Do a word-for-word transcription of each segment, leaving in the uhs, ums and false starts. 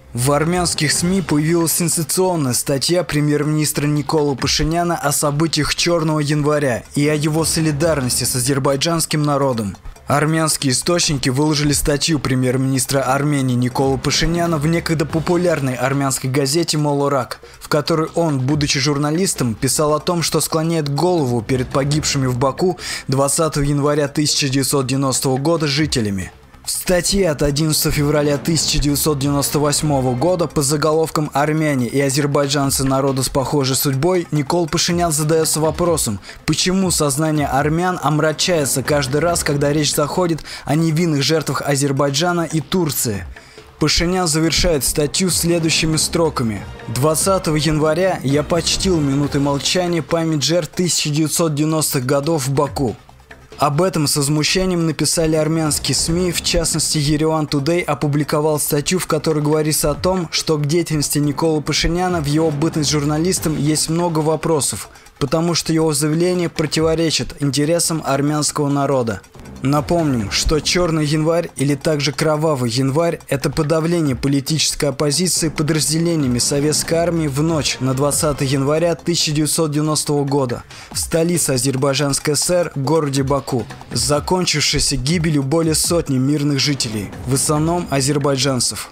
В армянских СМИ появилась сенсационная статья премьер-министра Николы Пашиняна о событиях Черного января и о его солидарности с азербайджанским народом. Армянские источники выложили статью премьер-министра Армении Николы Пашиняна в некогда популярной армянской газете «Молорак», в которой он, будучи журналистом, писал о том, что склоняет голову перед погибшими в Баку двадцатого января тысяча девятьсот девяностого года жителями. В статье от одиннадцатого февраля тысяча девятьсот девяносто восьмого года под заголовком «Армяне и азербайджанцы народа с похожей судьбой» Никола Пашинян задается вопросом, почему сознание армян омрачается каждый раз, когда речь заходит о невинных жертвах Азербайджана и Турции. Пашинян завершает статью следующими строками. двадцатого января я почтил минутой молчания память жертв тысяча девятьсот девяностых годов в Баку. Об этом с возмущением написали армянские СМИ, в частности Ереван Тудей опубликовал статью, в которой говорится о том, что к деятельности Николы Пашиняна в его бытность журналистом есть много вопросов, потому что его заявление противоречит интересам армянского народа. Напомним, что Черный январь или также Кровавый январь – это подавление политической оппозиции подразделениями Советской армии в ночь на двадцатое января тысяча девятьсот девяностого года в столице Азербайджанской ССР, городе Баку, закончившейся гибелью более сотни мирных жителей, в основном азербайджанцев.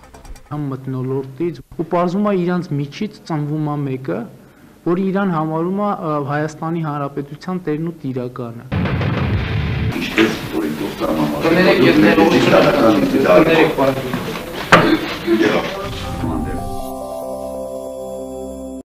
Կներեք, եթե նորություն ակնկալում եք, կներեք, պարոն։